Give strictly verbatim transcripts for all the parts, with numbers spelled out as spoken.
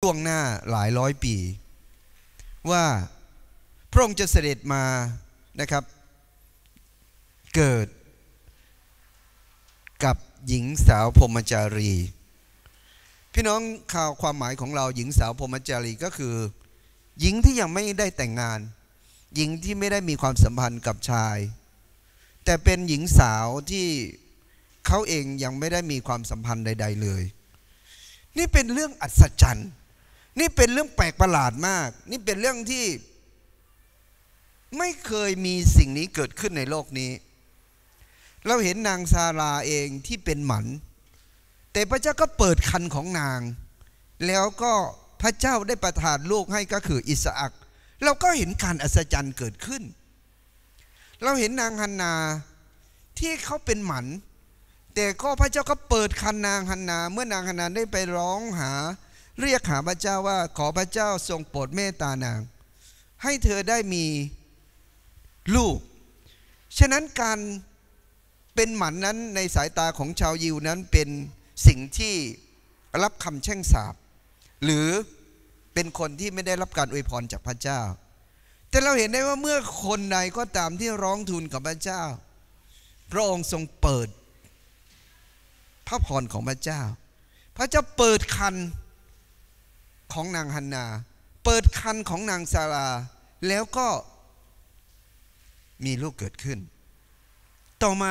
ล่วงหน้าหลายร้อยปีว่าพระองค์จะเสด็จมานะครับเกิดกับหญิงสาวพรหมจารีพี่น้องข่าวความหมายของเราหญิงสาวพรหมจารีก็คือหญิงที่ยังไม่ได้แต่งงานหญิงที่ไม่ได้มีความสัมพันธ์กับชายแต่เป็นหญิงสาวที่เขาเองยังไม่ได้มีความสัมพันธ์ใดๆเลยนี่เป็นเรื่องอัศจรรย์นี่เป็นเรื่องแปลกประหลาดมากนี่เป็นเรื่องที่ไม่เคยมีสิ่งนี้เกิดขึ้นในโลกนี้เราเห็นนางซาราเองที่เป็นหมันแต่พระเจ้าก็เปิดคันของนางแล้วก็พระเจ้าได้ประทานลูกให้ก็คืออิสอัคเราก็เห็นการอัศจรรย์เกิดขึ้นเราเห็นนางฮันนาที่เขาเป็นหมันแต่ก็พระเจ้าก็เปิดคันนางฮันนาเมื่อนางฮันนาได้ไปร้องหาเรียกหาพระเจ้าว่าขอพระเจ้าทรงโปรดเมตตานางให้เธอได้มีลูกฉะนั้นการเป็นหมันนั้นในสายตาของชาวยิวนั้นเป็นสิ่งที่รับคำแช่งสาปหรือเป็นคนที่ไม่ได้รับการอวยพรจากพระเจ้าแต่เราเห็นได้ว่าเมื่อคนใดก็ตามที่ร้องทูลกับพระเจ้าพระองค์ทรงเปิดพระพรของพระเจ้าพระเจ้าเปิดคันของนางฮันนาเปิดคันของนางซาราแล้วก็มีลูกเกิดขึ้นต่อมา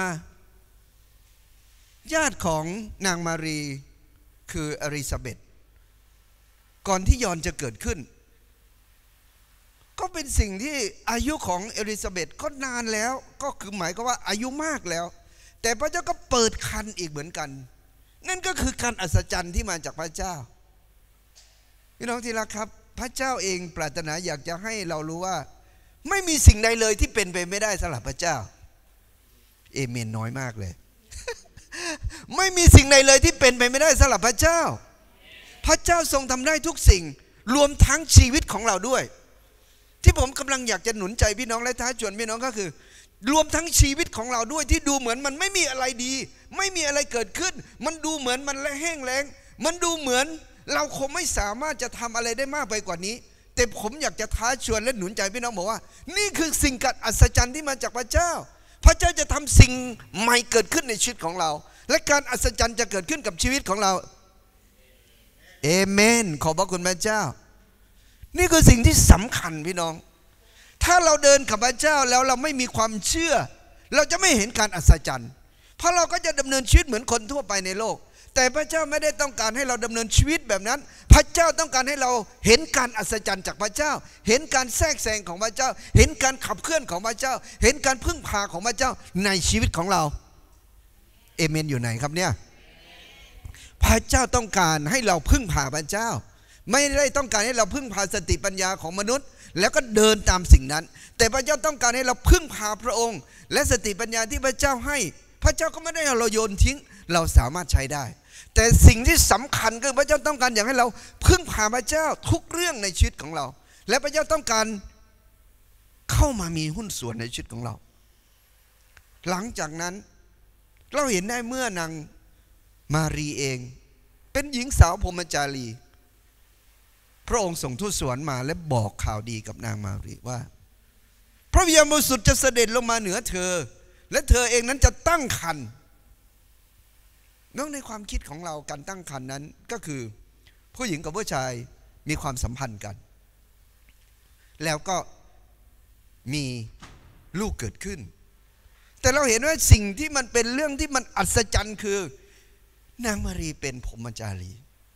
ญาติของนางมารีคืออลิซาเบธก่อนที่ยอนจะเกิดขึ้นก็เป็นสิ่งที่อายุของอลิซาเบธก็นานแล้วก็คือหมายก็ว่าอายุมากแล้วแต่พระเจ้าก็เปิดคันอีกเหมือนกันนั่นก็คือการอัศจรรย์ที่มาจากพระเจ้าพี่น้องที่รักครับพระเจ้าเองปรารถนาอยากจะให้เรารู้ว่าไม่มีสิ่งใดเลยที่เป็นไปไม่ได้สำหรับพระเจ้าเอเมนน้อยมากเลย ไม่มีสิ่งใดเลยที่เป็นไปไม่ได้สำหรับพระเจ้าพระเจ้าทรงทำได้ทุกสิ่งรวมทั้งชีวิตของเราด้วยที่ผมกำลังอยากจะหนุนใจพี่น้องและท้าชวนพี่น้องก็คือรวมทั้งชีวิตของเราด้วยที่ดูเหมือนมันไม่มีอะไรดีไม่มีอะไรเกิดขึ้นมันดูเหมือนมันแห้งแล้งมันดูเหมือนเราคงไม่สามารถจะทำอะไรได้มากไปกว่านี้แต่ผมอยากจะท้าชวนและหนุนใจพี่น้องบอกว่านี่คือสิ่งกัดอัศจรรย์ที่มาจากพระเจ้าพระเจ้าจะทำสิ่งใหม่เกิดขึ้นในชีวิตของเราและการอัศจรรย์จะเกิดขึ้นกับชีวิตของเราเอเมนขอบพระคุณพระเจ้านี่คือสิ่งที่สำคัญพี่น้องถ้าเราเดินกับพระเจ้าแล้วเราไม่มีความเชื่อเราจะไม่เห็นการอัศจรรย์เพราะเราก็จะดำเนินชีวิตเหมือนคนทั่วไปในโลกแต่พระเจ้าไม่ได้ต้องการให้เราดำเนินชีวิตแบบนั้นพระเจ้าต้องการให้เราเห็นการอัศจรรย์จากพระเจ้าเห็นการแทรกแซงของพระเจ้าเห็นการขับเคลื่อนของพระเจ้าเห็นการพึ่งพาของพระเจ้าในชีวิตของเราเอเมนอยู่ไหนครับเนี่ยพระเจ้าต้องการให้เราพึ่งพาพระเจ้าไม่ได้ต้องการให้เราพึ่งพาสติปัญญาของมนุษย์แล้วก็เดินตามสิ่งนั้นแต่พระเจ้าต้องการให้เราพึ่งพาพระองค์และสติปัญญาที่พระเจ้าให้พระเจ้าก็ไม่ได้ให้เราโยนทิ้งเราสามารถใช้ได้แต่สิ่งที่สำคัญคือพระเจ้าต้องการอยากให้เราพึ่งพาพระเจ้าทุกเรื่องในชีวิตของเราและพระเจ้าต้องการเข้ามามีหุ้นส่วนในชีวิตของเราหลังจากนั้นเราเห็นได้เมื่อนางมารีเองเป็นหญิงสาวพรหมจารีพระองค์ส่งทูตสวรรค์มาและบอกข่าวดีกับนางมารีว่าพระวิญญาณบริสุทธิ์จะเสด็จลงมาเหนือเธอและเธอเองนั้นจะตั้งครรภ์น้องในความคิดของเราการตั้งครรภ์นั้นก็คือผู้หญิงกับผู้ชายมีความสัมพันธ์กันแล้วก็มีลูกเกิดขึ้นแต่เราเห็นว่าสิ่งที่มันเป็นเรื่องที่มันอัศจรรย์คือนางมารีเป็นพรหมจารี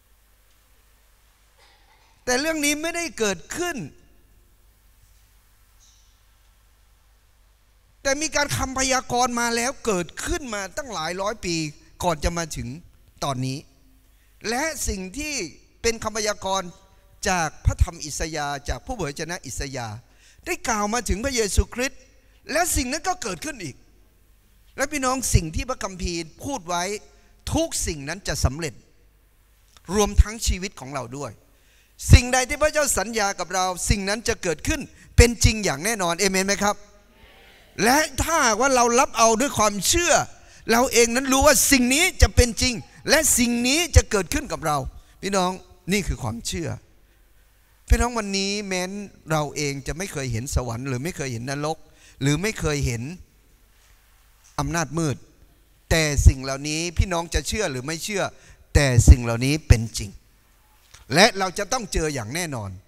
แต่เรื่องนี้ไม่ได้เกิดขึ้นแต่มีการคำพยากรณ์มาแล้วเกิดขึ้นมาตั้งหลายร้อยปีก่อนจะมาถึงตอนนี้และสิ่งที่เป็นคำพยากรณ์จากพระธรรมอิสยาห์จากผู้เผยชนะอิสยาห์ได้กล่าวมาถึงพระเยซูคริสต์และสิ่งนั้นก็เกิดขึ้นอีกและพี่น้องสิ่งที่พระคัมภีร์พูดไว้ทุกสิ่งนั้นจะสำเร็จรวมทั้งชีวิตของเราด้วยสิ่งใดที่พระเจ้าสัญญากับเราสิ่งนั้นจะเกิดขึ้นเป็นจริงอย่างแน่นอนเอเมนไหมครับและถ้าว่าเรารับเอาด้วยความเชื่อเราเองนั้นรู้ว่าสิ่งนี้จะเป็นจริงและสิ่งนี้จะเกิดขึ้นกับเราพี่น้องนี่คือความเชื่อพี่น้องวันนี้แม้นเราเองจะไม่เคยเห็นสวรรค์หรือไม่เคยเห็นนรกหรือไม่เคยเห็นอำนาจมืดแต่สิ่งเหล่านี้พี่น้องจะเชื่อหรือไม่เชื่อแต่สิ่งเหล่านี้เป็นจริงและเราจะต้องเจออย่างแน่นอน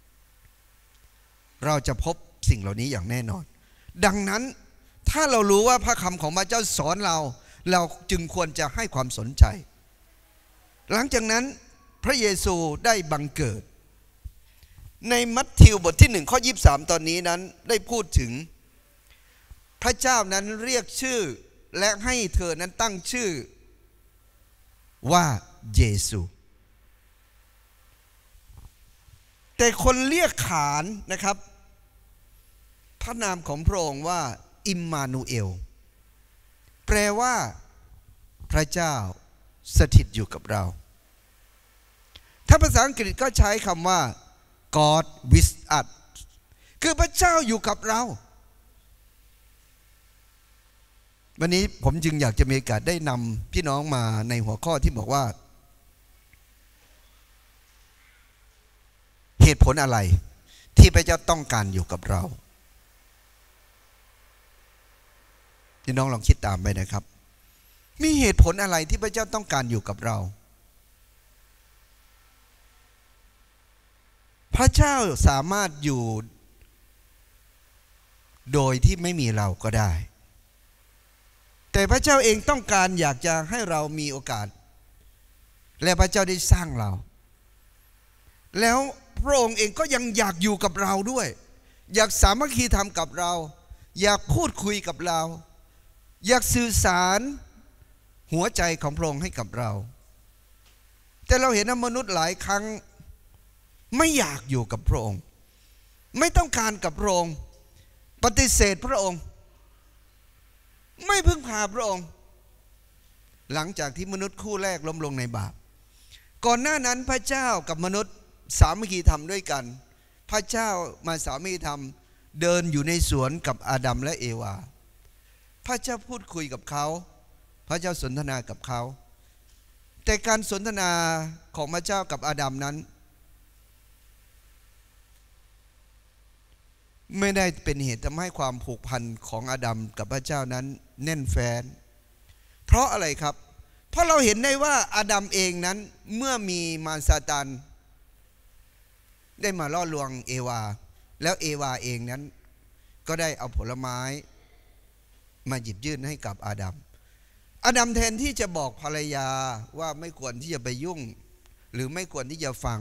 เราจะพบสิ่งเหล่านี้อย่างแน่นอนดังนั้นถ้าเรารู้ว่าพระคำของพระเจ้าสอนเราเราจึงควรจะให้ความสนใจหลังจากนั้นพระเยซูได้บังเกิดในมัทธิวบทที่หนึ่งข้อยี่สิบสามตอนนี้นั้นได้พูดถึงพระเจ้านั้นเรียกชื่อและให้เธอนั้นตั้งชื่อว่าเยซูแต่คนเรียกขานนะครับพระนามของพระองค์ว่าอิมมานูเอลแปลว่าพระเจ้าสถิตอยู่กับเราถ้าภาษาอังกฤษก็ใช้คำว่า God with us คือพระเจ้าอยู่กับเราวันนี้ผมจึงอยากจะมีโอกาสได้นำพี่น้องมาในหัวข้อที่บอกว่าเหตุผลอะไรที่พระเจ้าต้องการอยู่กับเราพี่น้องลองคิดตามไปนะครับมีเหตุผลอะไรที่พระเจ้าต้องการอยู่กับเราพระเจ้าสามารถอยู่โดยที่ไม่มีเราก็ได้แต่พระเจ้าเองต้องการอยากจะให้เรามีโอกาสและพระเจ้าได้สร้างเราแล้วพระองค์เองก็ยังอยากอยู่กับเราด้วยอยากสามัคคีธรรมกับเราอยากพูดคุยกับเราอยากสื่อสารหัวใจของพระองค์ให้กับเราแต่เราเห็นว่ามนุษย์หลายครั้งไม่อยากอยู่กับพระองค์ไม่ต้องการกับพระองค์ปฏิเสธพระองค์ไม่พึ่งพาพระองค์หลังจากที่มนุษย์คู่แรกล้มลงในบาปก่อนหน้านั้นพระเจ้ากับมนุษย์สามัคคีธรรมด้วยกันพระเจ้ามาสามัคคีธรรมเดินอยู่ในสวนกับอาดัมและเอวาพระเจ้าพูดคุยกับเขาพระเจ้าสนทนากับเขาแต่การสนทนาของพระเจ้ากับอาดัมนั้นไม่ได้เป็นเหตุทำให้ความผูกพันของอาดัมกับพระเจ้านั้นแน่นแฟ้นเพราะอะไรครับเพราะเราเห็นได้ว่าอาดัมเองนั้นเมื่อมีมารซาตานได้มาล่อลวงเอวาแล้วเอวาเองนั้นก็ได้เอาผลไม้มาหยิบยื่นให้กับอาดัมอาดัมแทนที่จะบอกภรรยาว่าไม่ควรที่จะไปยุ่งหรือไม่ควรที่จะฟัง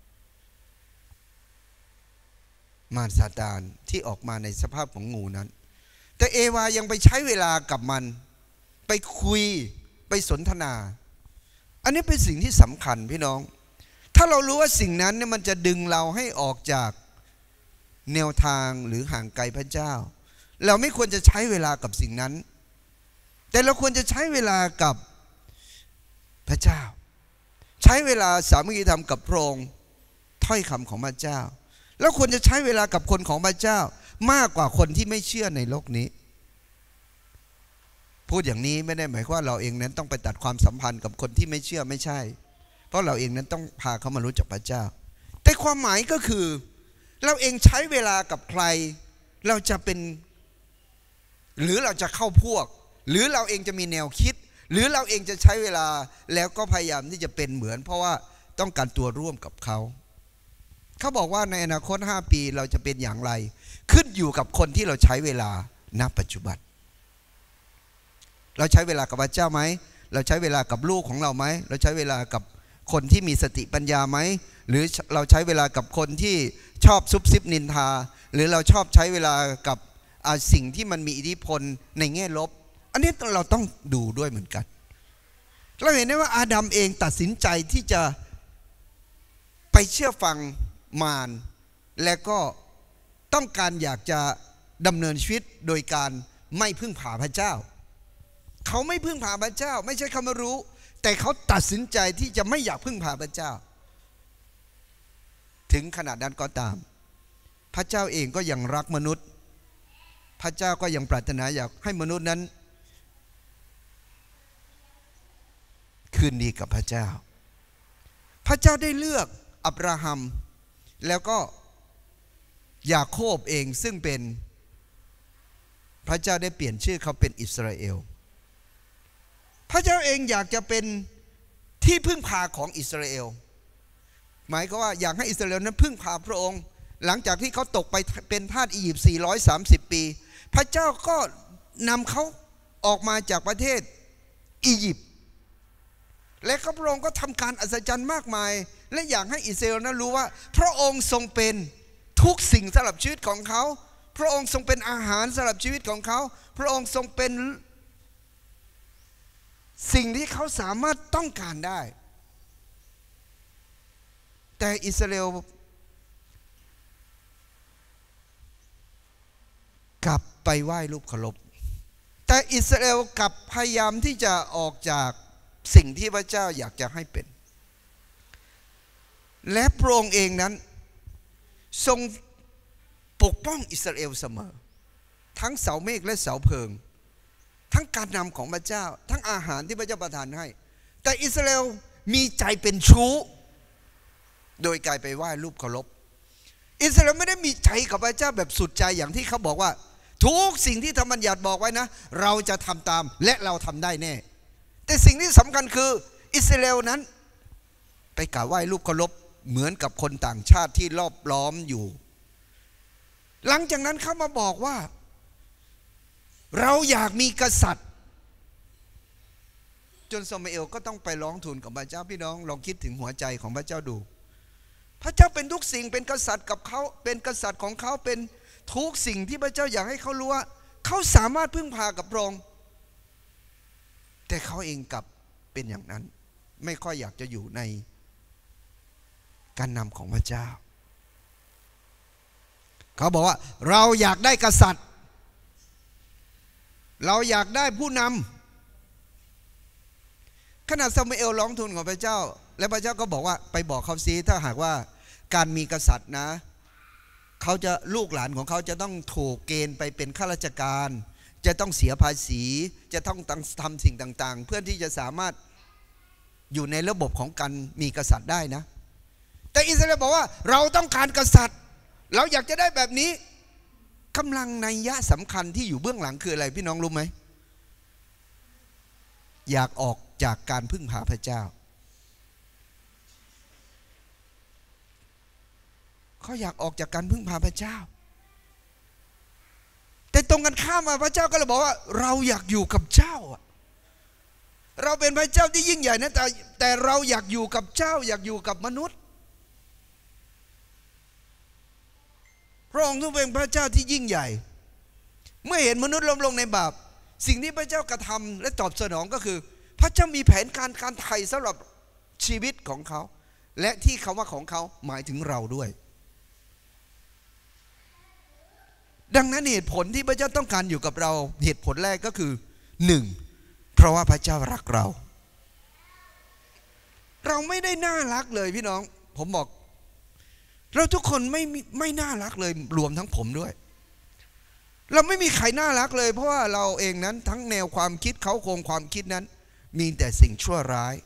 มารซาตานที่ออกมาในสภาพของงูนั้นแต่เอวายังไปใช้เวลากับมันไปคุยไปสนทนาอันนี้เป็นสิ่งที่สำคัญพี่น้องถ้าเรารู้ว่าสิ่งนั้นเนี่ยมันจะดึงเราให้ออกจากแนวทางหรือห่างไกลพระเจ้าเราไม่ควรจะใช้เวลากับสิ่งนั้นแต่เราควรจะใช้เวลากับพระเจ้าใช้เวลาสามัคคีธรรมกับพระองค์ถ้อยคำของพระเจ้าแล้วควรจะใช้เวลากับคนของพระเจ้ามากกว่าคนที่ไม่เชื่อในโลกนี้พูดอย่างนี้ไม่ได้หมายความว่าเราเองนั้นต้องไปตัดความสัมพันธ์กับคนที่ไม่เชื่อไม่ใช่เพราะเราเองนั้นต้องพาเขามารู้จักพระเจ้าแต่ความหมายก็คือเราเองใช้เวลากับใครเราจะเป็นหรือเราจะเข้าพวกหรือเราเองจะมีแนวคิดหรือเราเองจะใช้เวลาแล้วก็พยายามที่จะเป็นเหมือนเพราะว่าต้องการตัวร่วมกับเขาเขาบอกว่าในอนาคตห้าปีเราจะเป็นอย่างไรขึ้นอยู่กับคนที่เราใช้เวลาณปัจจุบันเราใช้เวลากับพระเจ้าไหมเราใช้เวลากับลูกของเราไหมเราใช้เวลากับคนที่มีสติปัญญาไหมหรือเราใช้เวลากับคนที่ชอบซุบซิบนินทาหรือเราชอบใช้เวลากับสิ่งที่มันมีอิทธิพลในแง่ลบอันนี้เราต้องดูด้วยเหมือนกันเราเห็นได้ว่าอาดัมเองตัดสินใจที่จะไปเชื่อฟังมารและก็ต้องการอยากจะดำเนินชีวิตโดยการไม่พึ่งพาพระเจ้าเขาไม่พึ่งพาพระเจ้าไม่ใช่เขาไม่รู้แต่เขาตัดสินใจที่จะไม่อยากพึ่งพาพระเจ้าถึงขนาดนั้นก็ตามพระเจ้าเองก็ยังรักมนุษย์พระเจ้าก็ยังปรารถนาอยากให้มนุษย์นั้นคืนดีกับพระเจ้าพระเจ้าได้เลือกอับราฮัมแล้วก็ยาโคบเองซึ่งเป็นพระเจ้าได้เปลี่ยนชื่อเขาเป็นอิสราเอลพระเจ้าเองอยากจะเป็นที่พึ่งพาของอิสราเอลหมายก็ว่าอยากให้อิสราเอลนั้นพึ่งพาพระองค์หลังจากที่เขาตกไปเป็นทาสอียิปต์สี่ร้อยสามสิบปีพระเจ้าก็นำเขาออกมาจากประเทศอียิปต์และพระองค์ก็ทำการอัศจรรย์มากมายและอยากให้อิสราเอลนั้นรู้ว่าพระองค์ทรงเป็นทุกสิ่งสำหรับชีวิตของเขาพระองค์ทรงเป็นอาหารสำหรับชีวิตของเขาพระองค์ทรงเป็นสิ่งที่เขาสามารถต้องการได้แต่อิสราเอลกลับไปไหว้รูปเคารพแต่อิสราเอลกลับพยายามที่จะออกจากสิ่งที่พระเจ้าอยากจะให้เป็นและพระองค์เองนั้นทรงปกป้องอิสราเอลเสมอทั้งเสาเมฆและเสาเพลิงทั้งการนำของพระเจ้าทั้งอาหารที่พระเจ้าประทานให้แต่อิสราเอลมีใจเป็นชู้โดยกลายไปไหว้รูปเคารพอิสราเอลไม่ได้มีใจกับพระเจ้าแบบสุดใจอย่างที่เขาบอกว่าทุกสิ่งที่ธรรมบัญญัติบอกไว้นะเราจะทำตามและเราทำได้แน่แต่สิ่งที่สำคัญคืออิสราเอลนั้นไปกราบไหว้รูปเคารพเหมือนกับคนต่างชาติที่รอบล้อมอยู่หลังจากนั้นเขามาบอกว่าเราอยากมีกษัตริย์จนซามูเอลก็ต้องไปร้องทูลกับพระเจ้าพี่น้องลองคิดถึงหัวใจของพระเจ้าดูพระเจ้าเป็นทุกสิ่งเป็นกษัตริย์กับเขาเป็นกษัตริย์ของเขาเป็นทุกสิ่งที่พระเจ้าอยากให้เขารู้ว่าเขาสามารถพึ่งพากับพระองค์แต่เขาเองกลับเป็นอย่างนั้นไม่ค่อยอยากจะอยู่ในการนำของพระเจ้าเขาบอกว่าเราอยากได้กษัตริย์เราอยากได้ผู้นำขณะซามูเอลร้องทูลของพระเจ้าและพระเจ้าก็บอกว่าไปบอกเขาซิถ้าหากว่าการมีกษัตริย์นะเขาจะลูกหลานของเขาจะต้องถูกเกณฑ์ไปเป็นข้าราชการจะต้องเสียภาษีจะต้องทำสิ่งต่างๆเพื่อที่จะสามารถอยู่ในระบบของการมีกษัตริย์ได้นะแต่อิสราเอลบอกว่าเราต้องการกษัตริย์เราอยากจะได้แบบนี้กำลังนัยยะสำคัญที่อยู่เบื้องหลังคืออะไรพี่น้องรู้ไหมอยากออกจากการพึ่งพาพระเจ้าเขาอยากออกจากการพึ่งพาพระเจ้าแต่ตรงกันข้ามมาพระเจ้าก็เลยบอกว่าเราอยากอยู่กับเจ้าเราเป็นพระเจ้าที่ยิ่งใหญ่นะแต่แต่เราอยากอยู่กับเจ้าอยากอยู่กับมนุษย์พระองค์ทรงเป็นพระเจ้าที่ยิ่งใหญ่เมื่อเห็นมนุษย์ล้มลงในบาปสิ่งที่พระเจ้ากระทำและตอบสนองก็คือพระเจ้ามีแผนการการไถ่สำหรับชีวิตของเขาและที่คำว่าของเขาหมายถึงเราด้วยดังนั้นเหตุผลที่พระเจ้าต้องการอยู่กับเราเหตุผลแรกก็คือหนึ่งเพราะว่าพระเจ้ารักเราเราไม่ได้น่ารักเลยพี่น้องผมบอกเราทุกคนไม่ไม่น่ารักเลยรวมทั้งผมด้วยเราไม่มีใครน่ารักเลยเพราะว่าเราเองนั้นทั้งแนวความคิดเขาโครงความคิดนั้นมีแต่สิ่งชั่วร้าย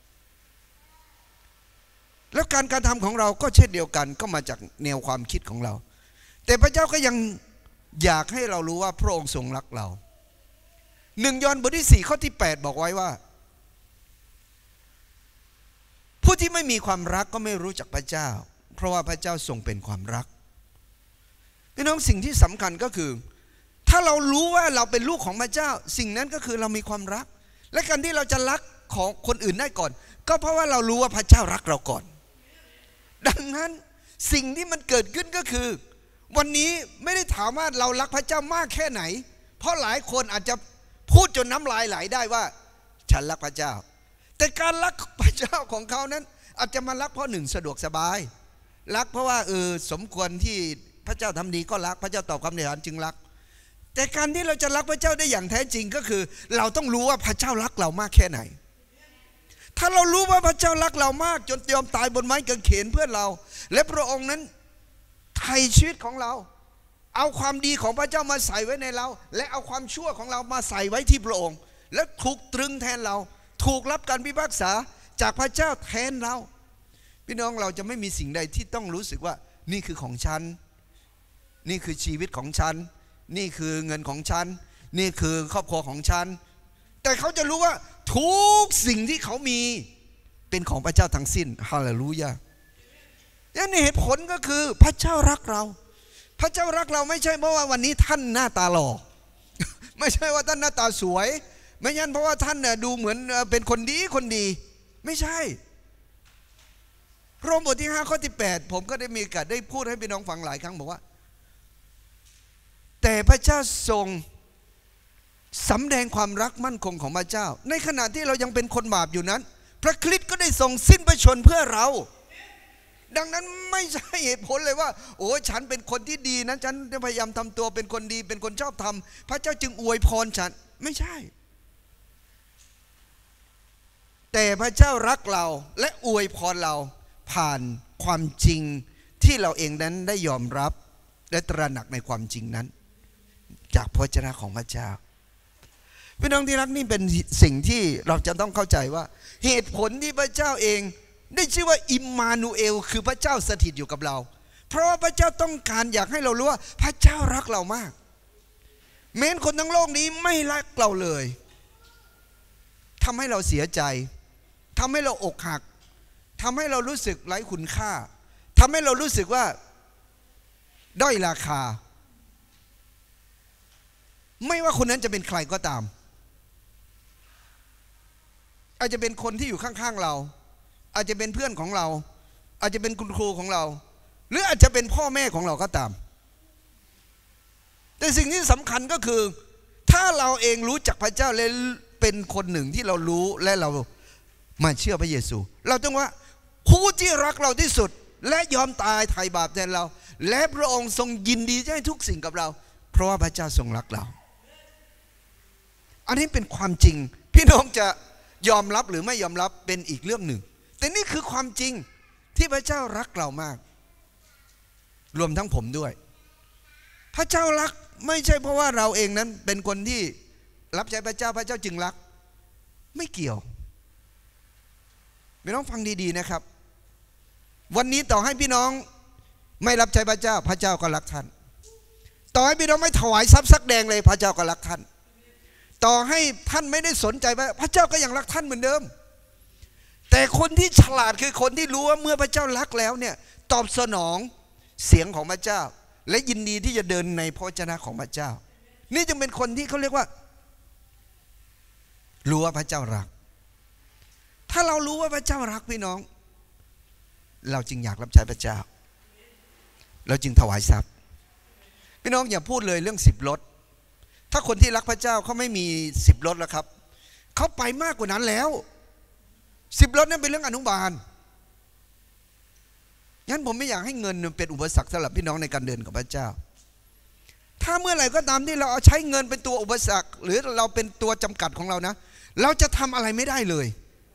แล้วการการทำของเราก็เช่นเดียวกันก็มาจากแนวความคิดของเราแต่พระเจ้าก็ยังอยากให้เรารู้ว่าพระองค์ทรงรักเราหนึ่งยอห์นบทที่สี่ข้อที่แปดบอกไว้ว่าผู้ที่ไม่มีความรักก็ไม่รู้จักพระเจ้าเพราะว่าพระเจ้าทรงเป็นความรักพี่น้องสิ่งที่สำคัญก็คือถ้าเรารู้ว่าเราเป็นลูกของพระเจ้าสิ่งนั้นก็คือเรามีความรักและการที่เราจะรักของคนอื่นได้ก่อนก็เพราะว่าเรารู้ว่าพระเจ้ารักเราก่อนดังนั้นสิ่งที่มันเกิดขึ้นก็คือวันนี้ไม่ได้ถามว่าเรารักพระเจ้ามากแค่ไหนเพราะหลายคนอาจจะพูดจนน้ำลายไหลได้ว่าฉันรักพระเจ้าแต่การรักพระเจ้าของเขานั้นอาจจะมารักเพราะหนึ่งสะดวกสบายรักเพราะว่าเออสมควรที่พระเจ้าทำดีก็รักพระเจ้าตอบคำอธิษฐานจึงรักแต่การที่เราจะรักพระเจ้าได้อย่างแท้จริงก็คือเราต้องรู้ว่าพระเจ้ารักเรามากแค่ไหนถ้าเรารู้ว่าพระเจ้ารักเรามากจนยอมตายบนไม้กางเขนเพื่อเราและพระองค์นั้นไถ่ชีวิตของเราเอาความดีของพระเจ้ามาใส่ไว้ในเราและเอาความชั่วของเรามาใส่ไว้ที่พระองค์และถูกตรึงแทนเราถูกรับการพิพากษาจากพระเจ้าแทนเราพี่น้องเราจะไม่มีสิ่งใดที่ต้องรู้สึกว่านี่คือของฉันนี่คือชีวิตของฉันนี่คือเงินของฉันนี่คือครอบครัวของฉันแต่เขาจะรู้ว่าทุกสิ่งที่เขามีเป็นของพระเจ้าทั้งสิ้นฮาเลลูยาและเหตุผลก็คือพระเจ้ารักเราพระเจ้ารักเราไม่ใช่เพราะว่าวันนี้ท่านหน้าตาหล่อไม่ใช่ว่าท่านหน้าตาสวยไม่ใช่เพราะว่าท่านเนี่ยดูเหมือนเป็นคนดีคนดีไม่ใช่โรมบทที่ห้าข้อที่แปดผมก็ได้มีโอกาสได้พูดให้พี่น้องฟังหลายครั้งบอกว่าแต่พระเจ้าทรงสำแดงความรักมั่นคงของพระเจ้าในขณะที่เรายังเป็นคนบาปอยู่นั้นพระคริสต์ก็ได้ทรงสิ้นพระชนเพื่อเราดังนั้นไม่ใช่เหตุผลเลยว่าโอ้ฉันเป็นคนที่ดีนะฉันพยายามทำตัวเป็นคนดีเป็นคนชอบธรรมพระเจ้าจึงอวยพรฉันไม่ใช่แต่พระเจ้ารักเราและอวยพรเราผ่านความจริงที่เราเองนั้นได้ยอมรับและตระหนักในความจริงนั้นจากพระวจนะของพระเจ้าพี่น้องที่รักนี่เป็นสิ่งที่เราจะต้องเข้าใจว่าเหตุผลที่พระเจ้าเองได้ชื่อว่าอิมมานูเอลคือพระเจ้าสถิตอยู่กับเราเพราะว่าพระเจ้าต้องการอยากให้เรารู้ว่าพระเจ้ารักเรามากแม้คนทั้งโลกนี้ไม่รักเราเลยทำให้เราเสียใจทำให้เราอกหักทำให้เรารู้สึกไร้คุณค่าทำให้เรารู้สึกว่าด้อยราคาไม่ว่าคนนั้นจะเป็นใครก็ตามอาจจะเป็นคนที่อยู่ข้างๆเราอาจจะเป็นเพื่อนของเราอาจจะเป็นคุณครูของเราหรืออาจจะเป็นพ่อแม่ของเราก็ตามแต่สิ่งที่สำคัญก็คือถ้าเราเองรู้จักพระเจ้าและเป็นคนหนึ่งที่เรารู้และเรามาเชื่อพระเยซูเราต้องว่าผู้ที่รักเราที่สุดและยอมตายไถ่บาปแทนเราและพระองค์ทรงยินดีจะให้ทุกสิ่งกับเราเพราะว่าพระเจ้าทรงรักเราอันนี้เป็นความจริงพี่น้องจะยอมรับหรือไม่ยอมรับเป็นอีกเรื่องหนึ่งแต่นี่คือความจริงที่พระเจ้ารักเรามากรวมทั้งผมด้วยพระเจ้ารักไม่ใช่เพราะว่าเราเองนั้นเป็นคนที่รับใช้พระเจ้าพระเจ้าจึงรักไม่เกี่ยวพี่น้องฟังดีๆนะครับวันนี้ต่อให้พี่น้องไม่รับใช้พระเจ้าพระเจ้าก็รักท่านต่อให้พี่น้องไม่ถวายทรัพย์สักแดงเลยพระเจ้าก็รักท่านต่อให้ท่านไม่ได้สนใจพระเจ้าก็ยังรักท่านเหมือนเดิมแต่คนที่ฉลาดคือคนที่รู้ว่าเมื่อพระเจ้ารักแล้วเนี่ยตอบสนองเสียงของพระเจ้าและยินดีที่จะเดินในพระวจนะของพระเจ้านี่จึงเป็นคนที่เขาเรียกว่ารู้ว่าพระเจ้ารักถ้าเรารู้ว่าพระเจ้ารักพี่น้องเราจึงอยากรับใช้พระเจ้าเราจึงถวายทรัพย์พี่น้องอย่าพูดเลยเรื่องสิบรถถ้าคนที่รักพระเจ้าเขาไม่มีสิบรถแล้วครับเขาไปมากกว่านั้นแล้วสิบรถนั้นเป็นเรื่องอนุบาลงั้นผมไม่อยากให้เงินเป็นอุปสรรคสำหรับพี่น้องในการเดินกับพระเจ้าถ้าเมื่อไหร่ก็ตามที่เราเอาใช้เงินเป็นตัวอุปสรรคหรือเราเป็นตัวจำกัดของเรานะเราจะทำอะไรไม่ได้เลย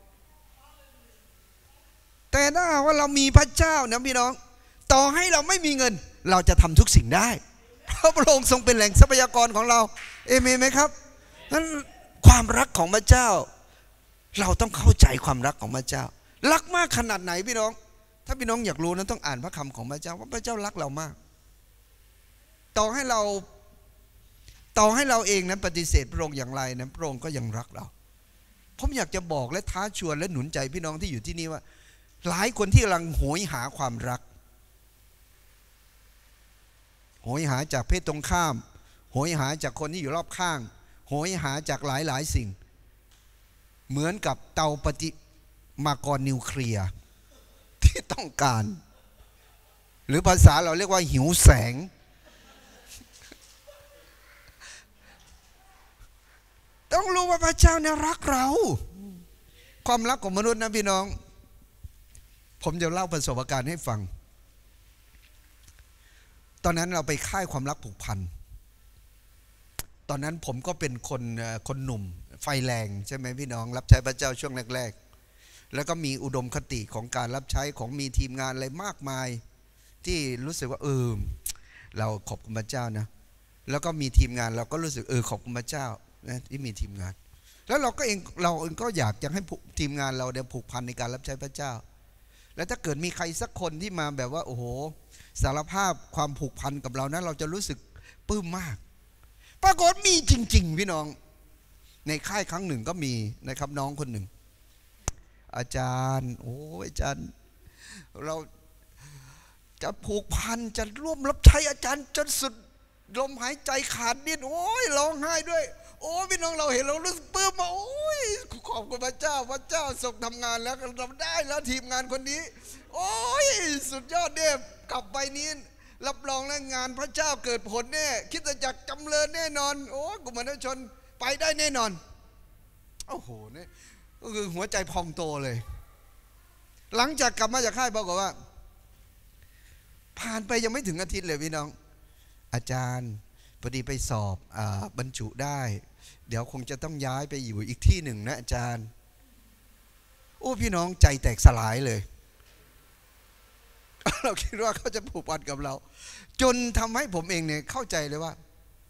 แต่ถ้าว่าเรามีพระเจ้านะพี่น้องต่อให้เราไม่มีเงินเราจะทำทุกสิ่งได้เพราะพระองค์ทรงเป็นแหล่งทรัพยากรของเราเอเมนไหมครับนั้นความรักของพระเจ้าเราต้องเข้าใจความรักของพระเจ้ารักมากขนาดไหนพี่น้องถ้าพี่น้องอยากรู้นั้นต้องอ่านพระคำของพระเจ้าว่าพระเจ้ารักเรามากต่อให้เราต่อให้เราเองนั้นปฏิเสธพระองค์อย่างไรนั้นพระองค์ก็ยังรักเราผมอยากจะบอกและท้าชวนและหนุนใจพี่น้องที่อยู่ที่นี่ว่าหลายคนที่กำลังโหยหาความรักโหยหาจากเพศตรงข้ามโหยหาจากคนที่อยู่รอบข้างโหยหาจากหลายหลายสิ่งเหมือนกับเตาปฏิมากรนิวเคลียร์ที่ต้องการหรือภาษาเราเรียกว่าหิวแสงต้องรู้ว่าพระเจ้าเนี่ยรักเราความรักของมนุษย์นะพี่น้องผมจะเล่าประสบการณ์ให้ฟังตอนนั้นเราไปค่ายความรักผูกพันตอนนั้นผมก็เป็นคนคนหนุ่มไฟแรงใช่ไหมพี่น้องรับใช้พระเจ้าช่วงแรกๆแล้วก็มีอุดมคติของการรับใช้ของมีทีมงานอะไรมากมายที่รู้สึกว่าเออเราขอบคุณพระเจ้านะแล้วก็มีทีมงานเราก็รู้สึกเออขอบคุณพระเจ้านะที่มีทีมงานแล้วเราก็เองเราเองก็อยากจะให้ทีมงานเราเนี่ยผูกพันในการรับใช้พระเจ้าแล้วถ้าเกิดมีใครสักคนที่มาแบบว่าโอ้โหสารภาพความผูกพันกับเรานะเราจะรู้สึกปลื้มมากปรากฏมีจริงๆพี่น้องในค่ายครั้งหนึ่งก็มีนะครับน้องคนหนึ่งอาจารย์โอ้อาจารย์เราจะผูกพันจะร่วมรับใช้อาจารย์จนสุดลมหายใจขาดดิ้นโอ้ยร้องไห้ด้วยโอ้พี่น้องเราเห็นเรารู้สึกปลื้มมาโอ้ยขอบคุณพระเจ้าพระเจ้าส่งทำงานแล้วเราได้แล้วทีมงานคนนี้โอ้ยสุดยอดเนี่ยกลับไปนี้รับรองแล้วงานพระเจ้าเกิดผลแน่คริสตจักรจำเริญแน่นอนโอ้กลุ่มมนุษยชนไปได้แน่นอนโอ้โหนี่ก็คือหัวใจพองโตเลยหลังจากกลับมาจากค่ายบอกว่าผ่านไปยังไม่ถึงอาทิตย์เลยพี่น้องอาจารย์พอดีไปสอบบรรจุได้เดี๋ยวคงจะต้องย้ายไปอยู่อีกที่หนึ่งนะอาจารย์โอ้พี่น้องใจแตกสลายเลยเราคิดว่าเขาจะผูกพันกับเราจนทำให้ผมเองเนี่ยเข้าใจเลยว่า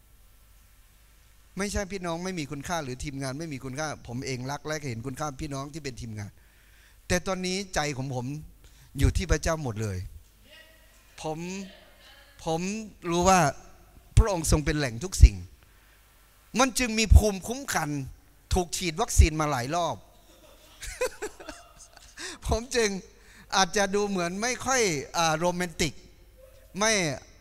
ไม่ใช่พี่น้องไม่มีคุณค่าหรือทีมงานไม่มีคุณค่าผมเองรักและเห็นคุณค่าพี่น้องที่เป็นทีมงานแต่ตอนนี้ใจของผมอยู่ที่พระเจ้าหมดเลยผมผมรู้ว่าพระองค์ทรงเป็นแหล่งทุกสิ่งมันจึงมีภูมิคุ้มกันถูกฉีดวัคซีนมาหลายรอบ ผมจึงอาจจะดูเหมือนไม่ค่อยโรแมนติกไม่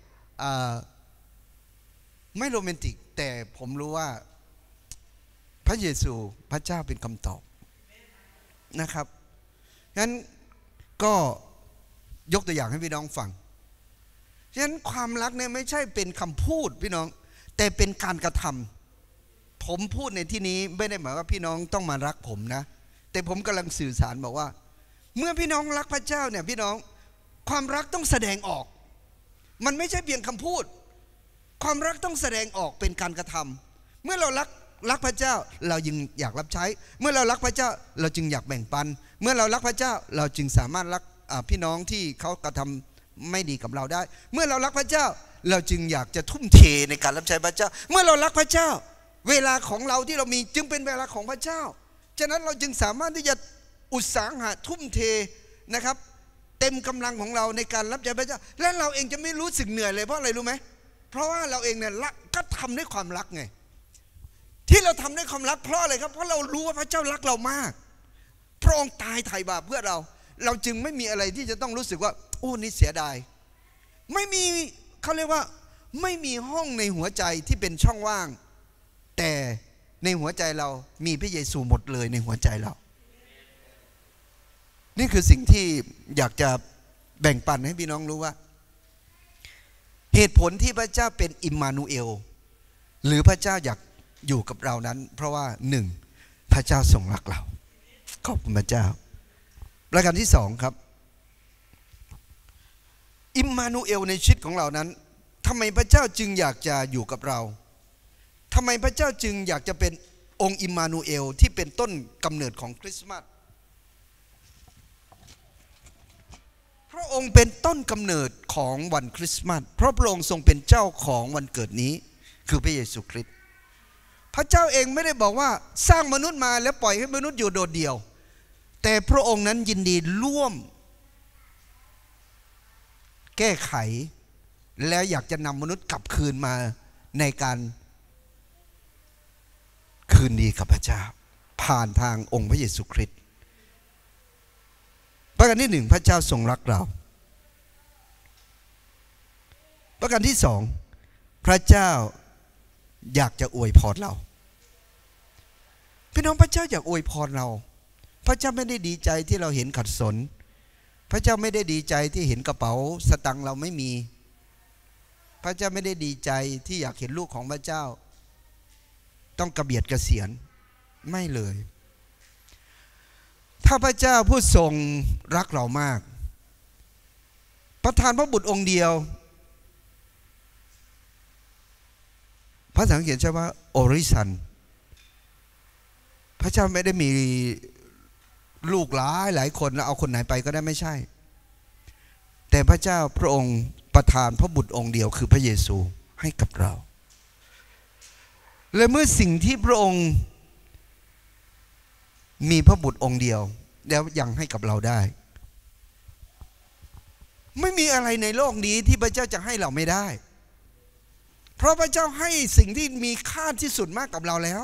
ไม่โรแมนติกแต่ผมรู้ว่าพระเยซูพระเจ้าเป็นคำตอบนะครับงั้นก็ยกตัวอย่างให้พี่น้องฟังฉะนั้นความรักเนี่ยไม่ใช่เป็นคำพูดพี่น้องแต่เป็นการกระทำผมพูดในที่นี้ไม่ได้หมายว่าพี่น้องต้องมารักผมนะแต่ผมกำลังสื่อสารบอกว่าเมื่อพี่น้องรักพระเจ้าเนี่ยพี่น้องความรักต้องแสดงออกมันไม่ใช่เพียงคำพูดความรักต้องแสดงออกเป็นการกระทำเมื่อเรารักรักพระเจ้าเราจึงอยากรับใช้เมื่อเรารักพระเจ้าเราจึงอยากแบ่งปันเมื่อเรารักพระเจ้าเราจึงสามารถรักพี่น้องที่เขากระทำไม่ดีกับเราได้เมื่อเรารักพระเจ้าเราจึงอยากจะทุ่มเทในการรับใช้พระเจ้าเมื่อเรารักพระเจ้าเวลาของเราที่เรามีจึงเป็นเวลาของพระเจ้าฉะนั้นเราจึงสามารถที่จะอุตสาหะทุ่มเทนะครับเต็มกำลังของเราในการรับใช้พระเจ้าและเราเองจะไม่รู้สึกเหนื่อยเลยเพราะอะไรรู้ไหมเพราะว่าเราเองเนี่ยรักก็ทำด้วยความรักไงที่เราทำด้วยความรักเพราะอะไรครับเพราะเรารู้ว่าพระเจ้ารักเรามากพระองค์ตายไถ่บาปเพื่อเราเราจึงไม่มีอะไรที่จะต้องรู้สึกว่าโอ้นี่เสียดายไม่มีเขาเรียกว่าไม่มีห้องในหัวใจที่เป็นช่องว่างแต่ในหัวใจเรามีพระเยซูหมดเลยในหัวใจเรานี่คือสิ่งที่อยากจะแบ่งปันให้พี่น้องรู้ว่าเหตุผลที่พระเจ้าเป็นอิมมานูเอลหรือพระเจ้าอยากอยู่กับเรานั้นเพราะว่าหนึ่งพระเจ้าทรงรักเราขอบคุณพระเจ้าประการที่สองครับอิมมานูเอลในชีวิตของเรานั้นทำไมพระเจ้าจึงอยากจะอยู่กับเราทำไมพระเจ้าจึงอยากจะเป็นองค์อิมมานูเอลที่เป็นต้นกำเนิดของคริสต์มาสพระองค์เป็นต้นกำเนิดของวันคริสต์มาสเพราะพระองค์ทรงเป็นเจ้าของวันเกิดนี้คือพระเยซูคริสต์พระเจ้าเองไม่ได้บอกว่าสร้างมนุษย์มาแล้วปล่อยให้มนุษย์อยู่โดดเดี่ยวแต่พระองค์นั้นยินดีร่วมแก้ไขแล้วอยากจะนำมนุษย์กลับคืนมาในการคืนดีกับพระเจ้าผ่านทางองค์พระเยซูคริสต์ประการที่หนึ่งพระเจ้าทรงรักเราประการที่สองพระเจ้าอยากจะอวยพรเราพี่น้องพระเจ้าอยากอวยพรเราพระเจ้าไม่ได้ดีใจที่เราเห็นขัดสนพระเจ้าไม่ได้ดีใจที่เห็นกระเป๋าสตังค์เราไม่มีพระเจ้าไม่ได้ดีใจที่อยากเห็นลูกของพระเจ้าต้องกระเบียดกระเสียนไม่เลยถ้าพระเจ้าผู้ทรงรักเรามากประทานพระบุตรองค์เดียวพระสังเกตใช่ว่าโอริสันพระเจ้าไม่ได้มีลูกหลายหลายคนแล้วเอาคนไหนไปก็ได้ไม่ใช่แต่พระเจ้าพระองค์ประทานพระบุตรองค์เดียวคือพระเยซูให้กับเราและเมื่อสิ่งที่พระองค์มีพระบุตรองค์เดียวแล้วยังให้กับเราได้ไม่มีอะไรในโลกนี้ที่พระเจ้าจะให้เราไม่ได้เพราะพระเจ้าให้สิ่งที่มีค่าที่สุดมากกับเราแล้ว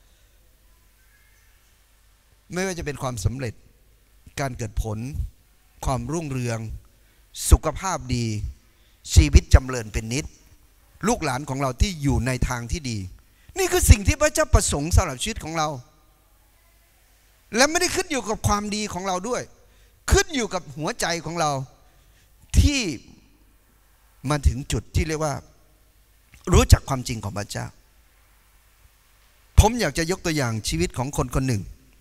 ไม่ว่าจะเป็นความสำเร็จการเกิดผลความรุ่งเรืองสุขภาพดีชีวิตจำเริญเป็นนิจลูกหลานของเราที่อยู่ในทางที่ดีนี่คือสิ่งที่พระเจ้าประสงค์สำหรับชีวิตของเราและไม่ได้ขึ้นอยู่กับความดีของเราด้วยขึ้นอยู่กับหัวใจของเราที่มาถึงจุดที่เรียกว่ารู้จักความจริงของพระเจ้าผมอยากจะยกตัวอย่างชีวิตของคนคนหนึ่ง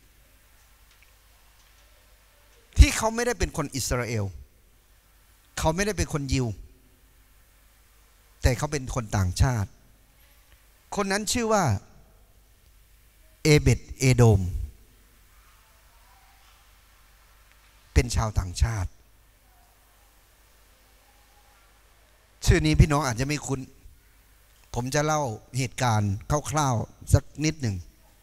ที่เขาไม่ได้เป็นคนอิสราเอลเขาไม่ได้เป็นคนยิวแต่เขาเป็นคนต่างชาติคนนั้นชื่อว่าเอเบดเอโดมเป็นชาวต่างชาติชื่อนี้พี่น้องอาจจะไม่คุ้นผมจะเล่าเหตุการณ์คร่าวๆสักนิดหนึ่ง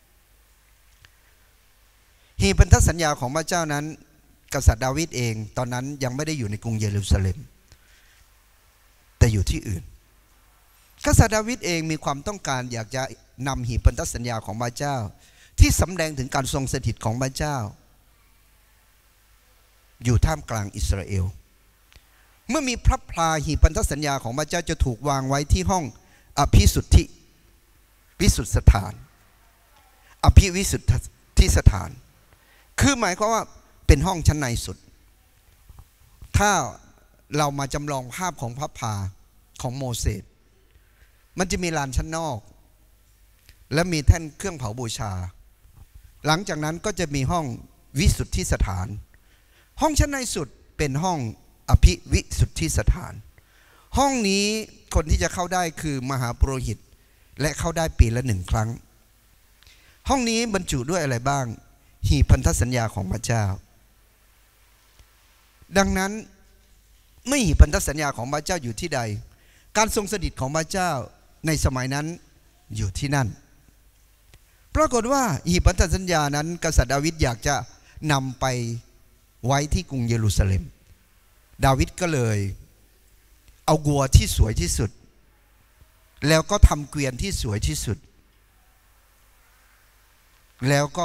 หีบพันธสัญญาของพระเจ้านั้นกษัตริย์ดาวิดเองตอนนั้นยังไม่ได้อยู่ในกรุงเยรูซาเล็มแต่อยู่ที่อื่นกษัตริย์ดาวิดเองมีความต้องการอยากจะนำหีบพันธสัญญาของพระเจ้าที่สำแดงถึงการทรงสถิตของพระเจ้าอยู่ท่ามกลางอิสราเอลเมื่อมีพระพลาหีบพันธสัญญาของพระเจ้าจะถูกวางไว้ที่ห้องอภิสุทธิวิสุทธิสถานอภิวิสุทธิสถานคือหมายความว่าเป็นห้องชั้นในสุดถ้าเรามาจำลองภาพของพระพลาของโมเสสมันจะมีลานชั้นนอกและมีแท่นเครื่องเผาบูชาหลังจากนั้นก็จะมีห้องวิสุทธิสถานห้องชั้นในสุดเป็นห้องอภิวิสุทธิสถานห้องนี้คนที่จะเข้าได้คือมหาปุโรหิตและเข้าได้ปีละหนึ่งครั้งห้องนี้บรรจุด้วยอะไรบ้างหีบพันธสัญญาของพระเจ้าดังนั้นเมื่อหีบพันธสัญญาของพระเจ้าอยู่ที่ใดการทรงสถิตของพระเจ้าในสมัยนั้นอยู่ที่นั่นปรากฏว่าหีบพันธสัญญานั้นกษัตริย์ดาวิดอยากจะนำไปไว้ที่กรุงเยรูซาเล็มดาวิดก็เลยเอาวัวที่สวยที่สุดแล้วก็ทำเกวียนที่สวยที่สุดแล้วก็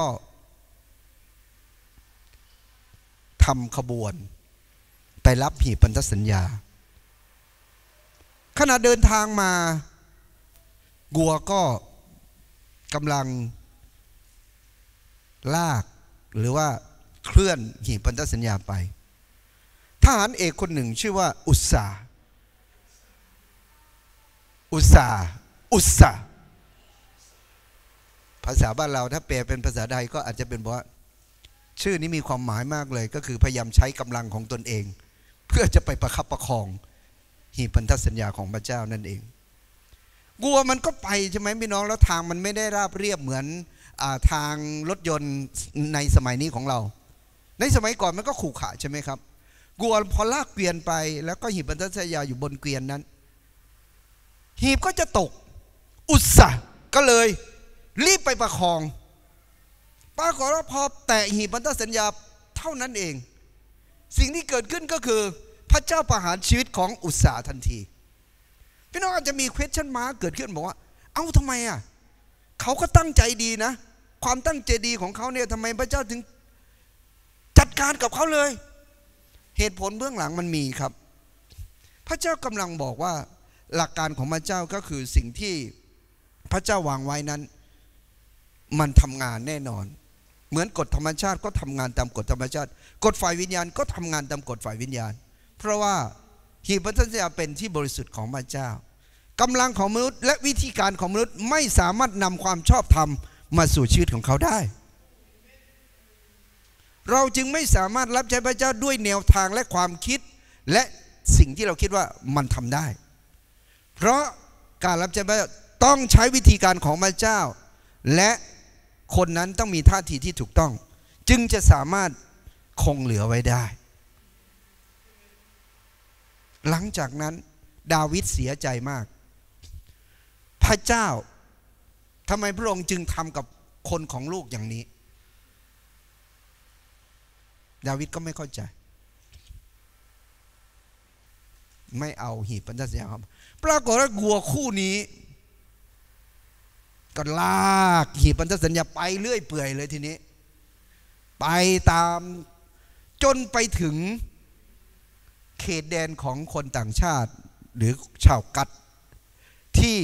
ทำขบวนไปรับหีบพันธสัญญาขณะเดินทางมาวัวก็กำลังลากหรือว่าเคลื่อนหีบพันธสัญญาไปทหารเอกคนหนึ่งชื่อว่าอุสสาอุสสาอุสสาภาษาบ้านเราถ้าแปลเป็นภาษาใดก็อาจจะเป็นว่าชื่อนี้มีความหมายมากเลยก็คือพยายามใช้กำลังของตนเองเพื่อจะไปประคับประคองหีบพันธสัญญาของพระเจ้านั่นเองวัวมันก็ไปใช่ไหมพี่น้องแล้วทางมันไม่ได้ราบเรียบเหมือนทางรถยนต์ในสมัยนี้ของเราในสมัยก่อนมันก็ขู่ขาใช่ไหมครับวัวพอลากเกวียนไปแล้วก็หีบพันธสัญญาอยู่บนเกวียนนั้นหีบก็จะตกอุตสาห์ก็เลยรีบไปประคองปรากฏว่าพอแตะหีบพันธสัญญาเท่านั้นเองสิ่งที่เกิดขึ้นก็คือพระเจ้าประหารชีวิตของอุตสาห์ทันทีพี่น้องอาจจะมี question mark เกิดขึ้นบอกว่าเอ้าทำไมอ่ะเขาก็ตั้งใจดีนะความตั้งใจดีของเขาเนี่ยทำไมพระเจ้าถึงจัดการกับเขาเลยเหตุผลเบื้องหลังมันมีครับพระเจ้ากำลังบอกว่าหลักการของพระเจ้าก็คือสิ่งที่พระเจ้าวางไว้นั้นมันทำงานแน่นอนเหมือนกฎธรรมชาติก็ทำงานตามกฎธรรมชาติกฎฝ่ายวิญญาณก็ทำงานตามกฎฝ่ายวิญญาณเพราะว่าหีบพันธสัญญาเป็นที่บริสุทธิ์ของพระเจ้ากำลังของมนุษย์และวิธีการของมนุษย์ไม่สามารถนำความชอบธรรมมาสู่ชีวิตของเขาได้เราจึงไม่สามารถรับใช้พระเจ้าด้วยแนวทางและความคิดและสิ่งที่เราคิดว่ามันทำได้เพราะการรับใช้พระเจ้าต้องใช้วิธีการของพระเจ้าและคนนั้นต้องมีท่าทีที่ถูกต้องจึงจะสามารถคงเหลือไว้ได้หลังจากนั้นดาวิดเสียใจมากพระเจ้าทำไมพระองค์จึงทำกับคนของลูกอย่างนี้ดาวิดก็ไม่เข้าใจไม่เอาหีบพันธสัญญาครับปรากฏว่าวัวคู่นี้ก็ลากหีบพันธสัญญาไปเรื่อยเปื่อยเลยทีนี้ไปตามจนไปถึงเขตแดนของคนต่างชาติหรือชาวกัดที่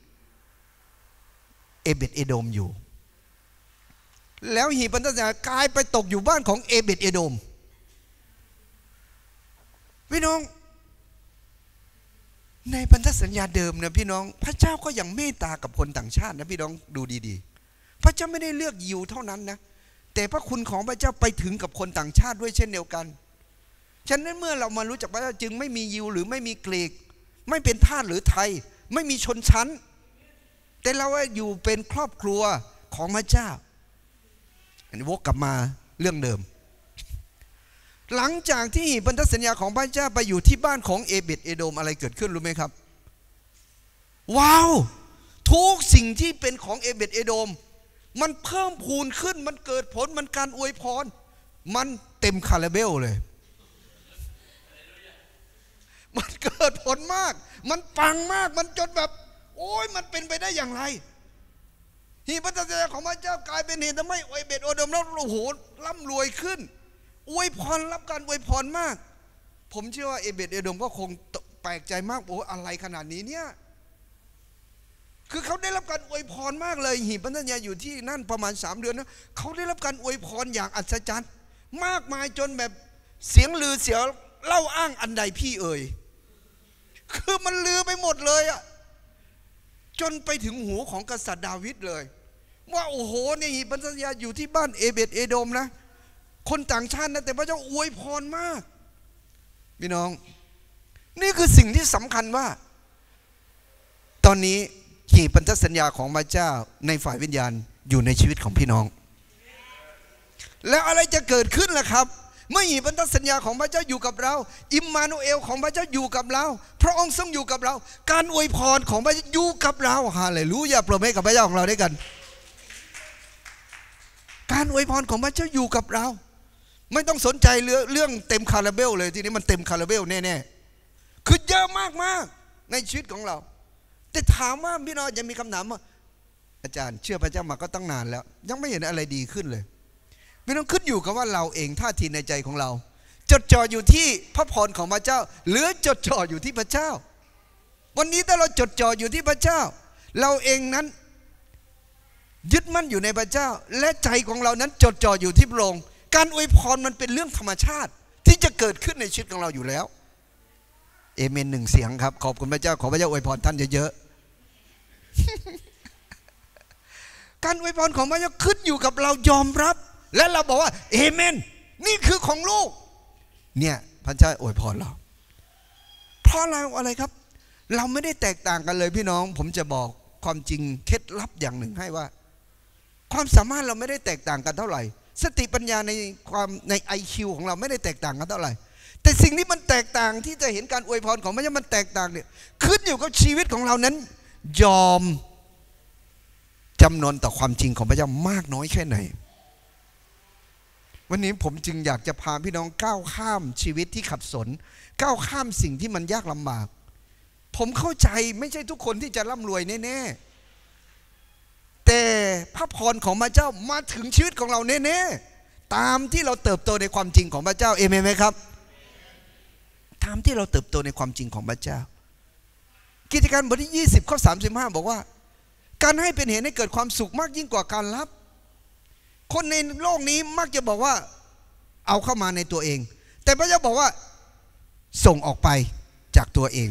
เอเบตเอโดมอยู่แล้วหีบพันธสัญญากลายไปตกอยู่บ้านของเอเบตเอโดมพี่น้องในพันธสัญญาเดิมนะพี่น้องพระเจ้าก็ยังเมตตากับคนต่างชาตินะพี่น้องดูดีๆพระเจ้าไม่ได้เลือกยิวเท่านั้นนะแต่พระคุณของพระเจ้าไปถึงกับคนต่างชาติด้วยเช่นเดียวกันฉะนั้นเมื่อเรามารู้จักพระเจ้าจึงไม่มียิวหรือไม่มีกรีกไม่เป็นทาสหรือไทยไม่มีชนชั้นแต่เราอยู่เป็นครอบครัวของพระเจ้าอันนี้วกกลับมาเรื่องเดิมหลังจากที่พันธสัญญาของพระเจ้าไปอยู่ที่บ้านของเอเบตเอโดมอะไรเกิดขึ้นรู้ไหมครับว้าวทุกสิ่งที่เป็นของเอเบตเอโดมมันเพิ่มพูนขึ้นมันเกิดผลมันการอวยพรมันเต็มคาราเบลเลยมันเกิดผลมากมันปังมากมันจนแบบโอ้ยมันเป็นไปได้อย่างไรหีบพันธสัญญาของพระเจ้ากลายเป็นเหตุทำให้เอเบตเอโดมแล้วโอ้โหร่ำรวยขึ้นอวยพรรับการอวยพรมากผมเชื่อว่าเอเบตเอโดมก็คงแปลกใจมากโอ้อะไรขนาดนี้เนี่ยคือเขาได้รับการอวยพรมากเลยหีบพันธสัญญาอยู่ที่นั่นประมาณสามเดือนนะเขาได้รับการอวยพรอย่างอัศจรรย์มากมายจนแบบเสียงลือเสียงเล่าอ้างอันใดพี่เอ่ยคือมันลือไปหมดเลยอะจนไปถึงหูของกษัตริย์ดาวิดเลยว่าโอ้โหเนี่ยหีบพันธสัญญาอยู่ที่บ้านเอเบตเอโดมนะคนต่างชาตินะแต่พระเจ้าอวยพรมากพี่น้องนี่คือสิ่งที่สำคัญว่าตอนนี้หีบพันธสัญญาของพระเจ้าในฝ่ายวิญญาณอยู่ในชีวิตของพี่น้องแล้วอะไรจะเกิดขึ้นล่ะครับเมื่อหีบพันธสัญญาของพระเจ้าอยู่กับเราอิมมานูเอลของพระเจ้าอยู่กับเราพระองค์ทรงอยู่กับเราการอวยพรของพระเจ้าอยู่กับเราฮาเลลูยาโปรดให้กับพระเจ้าของเราด้วยกันการอวยพรของพระเจ้าอยู่กับเราไม่ต้องสนใจเรื่องเรื่องเต็มคาราเบลเลยทีนี้มันเต็มคาราเบลแน่ๆคือเยอะมากๆในชีวิตของเราแต่ถามว่าพี่น้องยังมีคำถามว่าอาจารย์เชื่อพระเจ้ามาก็ตั้งนานแล้วยังไม่เห็นอะไรดีขึ้นเลยพี่น้องขึ้นอยู่กับว่าเราเองท่าทีในใจของเราจดจ่ออยู่ที่พระพรของพระเจ้าหรือจดจ่ออยู่ที่พระเจ้าวันนี้ถ้าเราจดจ่ออยู่ที่พระเจ้าเราเองนั้นยึดมั่นอยู่ในพระเจ้าและใจของเรานั้นจดจ่ออยู่ที่พระองค์การอวยพรมันเป็นเรื่องธรรมชาติที่จะเกิดขึ้นในชีวิตของเราอยู่แล้วเอเมนหนึ่งเสียงครับขอบคุณพระเจ้าขอพระเจ้าอวยพรท่านเยอะๆ การอวยพรของพระเจ้าขึ้นอยู่กับเรายอมรับและเราบอกว่าเอเมนนี่คือของลูกเนี่ยพระเจ้าอวยพรเราเพราะเราอะไรครับเราไม่ได้แตกต่างกันเลยพี่น้องผมจะบอกความจริงเคล็ดลับอย่างหนึ่งให้ว่าความสามารถเราไม่ได้แตกต่างกันเท่าไหร่สติปัญญาในความใน ไอ คิว ของเราไม่ได้แตกต่างกันเท่าไหร่แต่สิ่งที่มันแตกต่างที่จะเห็นการอวยพรของพระเจ้ามันแตกต่างเนี่ยขึ้นอยู่กับชีวิตของเรานั้นยอมจำนนต่อความจริงของพระเจ้ามากน้อยแค่ไหนวันนี้ผมจึงอยากจะพาพี่น้องก้าวข้ามชีวิตที่ขัดสนก้าวข้ามสิ่งที่มันยากลำบากผมเข้าใจไม่ใช่ทุกคนที่จะร่ำรวยแน่ๆแต่พระพรของพระเจ้ามาถึงชีวิตของเราแน่ๆตามที่เราเติบโตในความจริงของพระเจ้าเอเมนไหมครับตามที่เราเติบโตในความจริงของพระเจ้ากิจการบทที่ยี่สิบข้อสามสิบห้าบอกว่าการให้เป็นเหตุให้เกิดความสุขมากยิ่งกว่าการรับคนในโลกนี้มักจะบอกว่าเอาเข้ามาในตัวเองแต่พระเจ้าบอกว่าส่งออกไปจากตัวเอง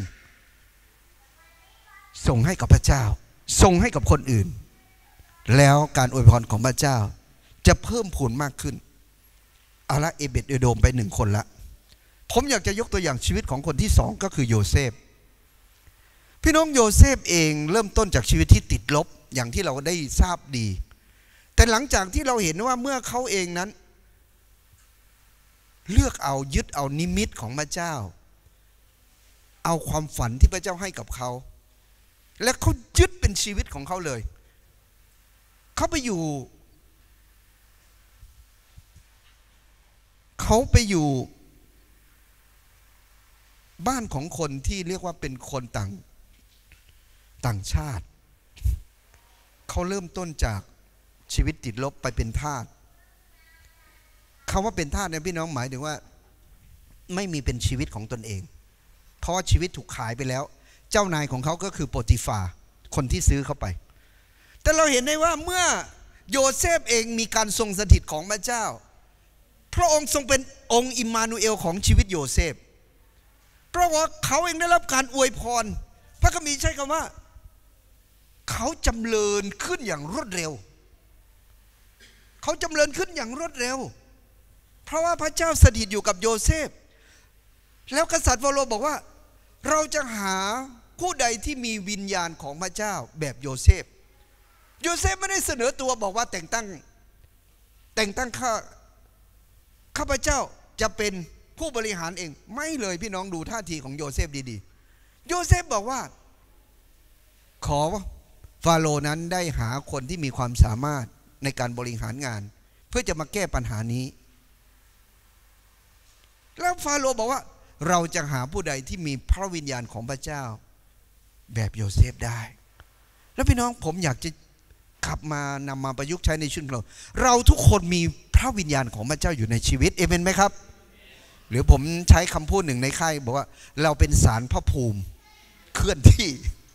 ส่งให้กับพระเจ้าส่งให้กับคนอื่นแล้วการอวยพรของพระเจ้าจะเพิ่มพูนมากขึ้นเอาละเอเบตเอโดมไปหนึ่งคนละผมอยากจะยกตัวอย่างชีวิตของคนที่สองก็คือโยเซฟพี่น้องโยเซฟเองเริ่มต้นจากชีวิตที่ติดลบอย่างที่เราได้ทราบดีแต่หลังจากที่เราเห็นว่าเมื่อเขาเองนั้นเลือกเอายึดเอานิมิตของพระเจ้าเอาความฝันที่พระเจ้าให้กับเขาและเขายึดเป็นชีวิตของเขาเลยเขาไปอยู่เขาไปอยู่บ้านของคนที่เรียกว่าเป็นคนต่างต่างชาติเขาเริ่มต้นจากชีวิตติดลบไปเป็นทาสคำว่าเป็นทาสเนี่ยพี่น้องหมายถึงว่าไม่มีเป็นชีวิตของตนเองเพราะว่าชีวิตถูกขายไปแล้วเจ้านายของเขาก็คือโปติฟาคนที่ซื้อเข้าไปแต่เราเห็นได้ว่าเมื่อโยเซฟเองมีการทรงสถิตของพระเจ้าพระองค์ทรงเป็นองค์อิมมานูเอลของชีวิตโยเซฟเพราะว่าเขาเองได้รับการอวยพรพระคัมภีร์ใช้คำว่าเขาจำเริญขึ้นอย่างรวดเร็วเขาจำเริญขึ้นอย่างรวดเร็วเพราะว่าพระเจ้าสถิตอยู่กับโยเซฟแล้วกษัตริย์ฟาโรห์บอกว่าเราจะหาผู้ใดที่มีวิญญาณของพระเจ้าแบบโยเซฟโยเซฟไม่ได้เสนอตัวบอกว่าแต่งตั้งแต่งตั้งข้าข้าพเจ้าจะเป็นผู้บริหารเองไม่เลยพี่น้องดูท่าทีของโยเซฟดีๆโยเซฟบอกว่าขอฟาโรห์นั้นได้หาคนที่มีความสามารถในการบริหารงานเพื่อจะมาแก้ปัญหานี้แล้วฟาโรห์บอกว่าเราจะหาผู้ใดที่มีพระวิญญาณของพระเจ้าแบบโยเซฟได้แล้วพี่น้องผมอยากจะขับมานำมาประยุกต์ใช้ในชีวิตเราเราทุกคนมีพระวิญญาณของพระเจ้าอยู่ในชีวิตเอเมนไหมครับหรือผมใช้คำพูดหนึ่งในค่ายบอกว่าเราเป็นศาลพระภูมิเคลื่อนที่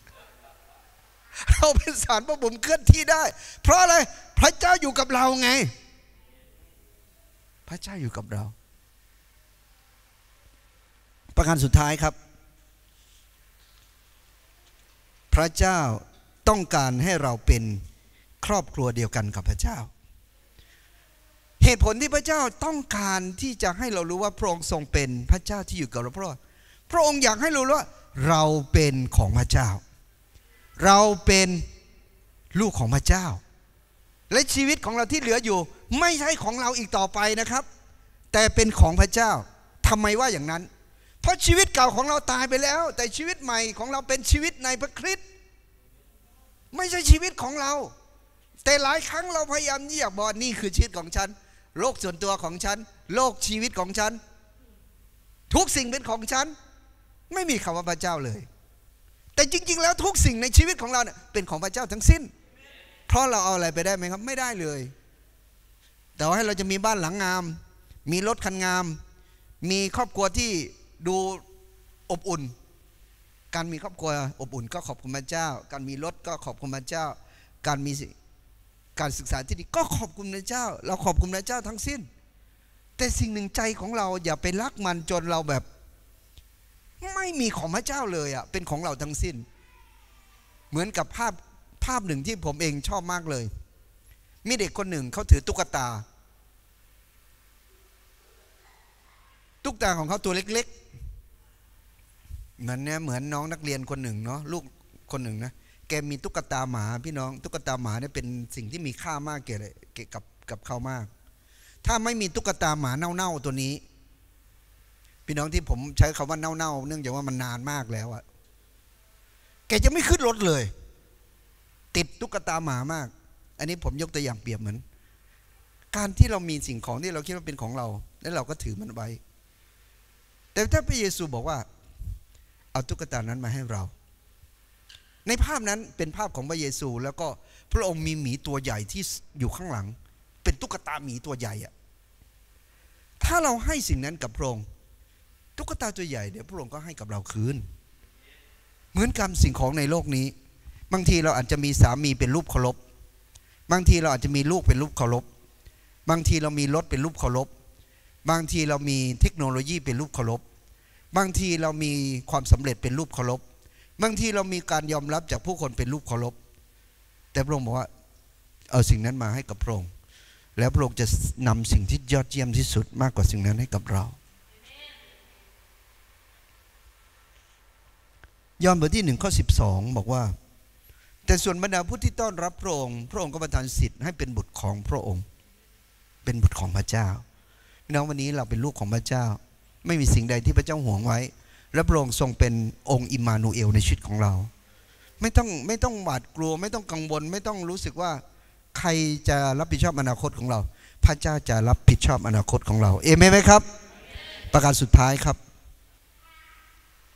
เราเป็นศาลพระภูมิเคลื่อนที่ได้เพราะอะไรพระเจ้าอยู่กับเราไงพระเจ้าอยู่กับเราประการสุดท้ายครับพระเจ้าต้องการให้เราเป็นครอบครัวเดียวกันกับพระเจ้าเหตุผลที่พระเจ้าต้องการที่จะให้เรารู้ว่าพระองค์ทรงเป็นพระเจ้าที่อยู่กับเราเพราะพระองค์อยากให้เรารู้ว่าเราเป็นของพระเจ้าเราเป็นลูกของพระเจ้าและชีวิตของเราที่เหลืออยู่ไม่ใช่ของเราอีกต่อไปนะครับแต่เป็นของพระเจ้าทำไมว่าอย่างนั้นเพราะชีวิตเก่าของเราตายไปแล้วแต่ชีวิตใหม่ของเราเป็นชีวิตในพระคริสต์ไม่ใช่ชีวิตของเราแต่หลายครั้งเราพยายามที่อยากบอกนี่คือชีวิตของฉันโลกส่วนตัวของฉันโลกชีวิตของฉันทุกสิ่งเป็นของฉันไม่มีคำว่าพระเจ้าเลยแต่จริงๆแล้วทุกสิ่งในชีวิตของเราเนี่ยเป็นของพระเจ้าทั้งสิ้นเพราะเราเอาอะไรไปได้ไหมครับไม่ได้เลยแต่ว่าให้เราจะมีบ้านหลังงามมีรถคันงามมีครอบครัวที่ดูอบอุ่นการมีครอบครัวอบอุ่นก็ขอบคุณพระเจ้าการมีรถก็ขอบคุณพระเจ้าการมีการศึกษาที่ดีก็ขอบคุณพระเจ้าเราขอบคุณพระเจ้าทั้งสิ้นแต่สิ่งหนึ่งใจของเราอย่าไปรักมันจนเราแบบไม่มีของพระเจ้าเลยอ่ะเป็นของเราทั้งสิ้นเหมือนกับภาพภาพหนึ่งที่ผมเองชอบมากเลยมีเด็กคนหนึ่งเขาถือตุ๊กตาตุ๊กตาของเขาตัวเล็กๆเหมือนเนี่ยเหมือนน้องนักเรียนคนหนึ่งเนาะลูกคนหนึ่งนะแกมีตุ๊กตาหมาพี่น้องตุ๊กตาหมาเนี่ยเป็นสิ่งที่มีค่ามากเกี่ยวกับกับเขามากถ้าไม่มีตุ๊กตาหมาเน่าๆตัวนี้พี่น้องที่ผมใช้คำว่าเน่าๆเนื่องจากว่ามันนานมากแล้วอะแกจะไม่ขึ้นรถเลยติดตุ๊กตาหมามากอันนี้ผมยกตัวอย่างเปรียบเหมือนการที่เรามีสิ่งของที่เราคิดว่าเป็นของเราแล้วเราก็ถือมันไว้แต่ถ้าพระเยซูบอกว่าเอาตุ๊กตานั้นมาให้เราในภาพนั้นเป็นภาพของพระเยซูแล้วก็พระองค์มีหมีตัวใหญ่ที่อยู่ข้างหลังเป็นตุ๊กตาหมีตัวใหญ่อะถ้าเราให้สิ่งนั้นกับพระองค์ตุ๊กตาตัวใหญ่เดี๋ยวพระองค์ก็ให้กับเราคืนเหมือนกับสิ่งของในโลกนี้บางทีเราอาจจะมีสามีเป็นรูปเคารพบางทีเราอาจจะมีลูกเป็นรูปเคารพบางทีเรามีรถเป็นรูปเคารพบางทีเรามีเทคโนโลยีเป็นรูปเคารพบางทีเรามีความสำเร็จเป็นรูปเคารพบางทีเรามีการยอมรับจากผู้คนเป็นรูปเคารพแต่พระองค์บอกว่าเอาสิ่งนั้นมาให้กับพระองค์แล้วพระองค์จะนำสิ่งที่ยอดเยี่ยมที่สุดมากกว่าสิ่งนั้นให้กับเรายอห์นบทที่หนึ่งข้อสิบสองบอกว่าแต่ส่วนบรรดาผู้ที่ต้อนรับพระองค์พระองค์ก็ประทานสิทธิ์ให้เป็นบุตรของพระองค์เป็นบุตรของพระเจ้าพี่น้องวันนี้เราเป็นลูกของพระเจ้าไม่มีสิ่งใดที่พระเจ้าห่วงไว้และพระองค์ทรงเป็นองค์อิมมานูเอลในชีวิตของเราไม่ต้องไม่ต้องหวาดกลัวไม่ต้องกังวลไม่ต้องรู้สึกว่าใครจะรับผิดชอบอนาคตของเราพระเจ้าจะรับผิดชอบอนาคตของเราเอเมนไหมครับประการสุดท้ายครับ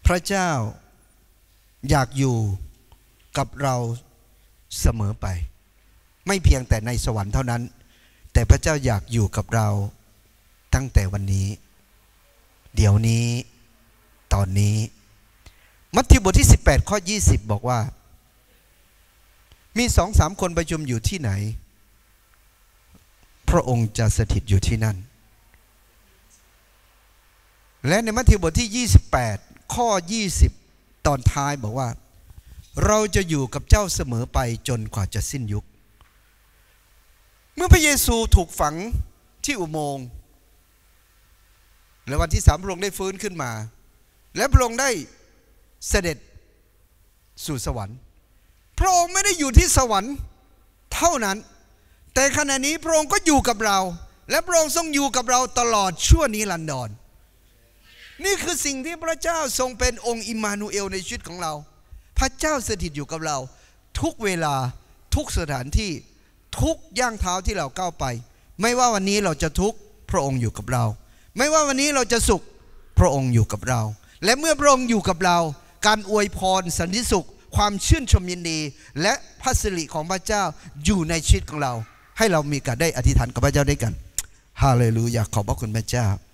พระเจ้าอยากอยู่กับเราเสมอไปไม่เพียงแต่ในสวรรค์เท่านั้นแต่พระเจ้าอยากอยู่กับเราตั้งแต่วันนี้เดี๋ยวนี้ตอนนี้มัทธิวบทที่สิบแปดข้อยี่สิบบอกว่ามีสองสามคนประชุมอยู่ที่ไหนพระองค์จะสถิตอยู่ที่นั่นและในมัทธิวบทที่ยี่สิบแปดข้อยี่สิบตอนท้ายบอกว่าเราจะอยู่กับเจ้าเสมอไปจนกว่าจะสิ้นยุคเมื่อพระเยซูถูกฝังที่อุโมงค์และวันที่สามพระองค์ได้ฟื้นขึ้นมาและพระองค์ได้เสด็จสู่สวรรค์พระองค์ไม่ได้อยู่ที่สวรรค์เท่านั้นแต่ขณะนี้พระองค์ก็อยู่กับเราและพระองค์ทรงอยู่กับเราตลอดชั่วนิรันดรนี่คือสิ่งที่พระเจ้าทรงเป็นองค์อิมมานูเอลในชีวิตของเราพระเจ้าสถิตอยู่กับเราทุกเวลาทุกสถานที่ทุกย่างเท้าที่เราก้าวไปไม่ว่าวันนี้เราจะทุกข์พระองค์อยู่กับเราไม่ว่าวันนี้เราจะสุขพระองค์อยู่กับเราและเมื่อพระองค์อยู่กับเราการอวยพรสันติสุขความชื่นชมยินดีและพระสิริของพระเจ้าอยู่ในชีวิตของเราให้เรามีการได้อธิษฐานกับพระเจ้าด้วยกันฮาเลลูยาขอบพระคุณพระเจ้า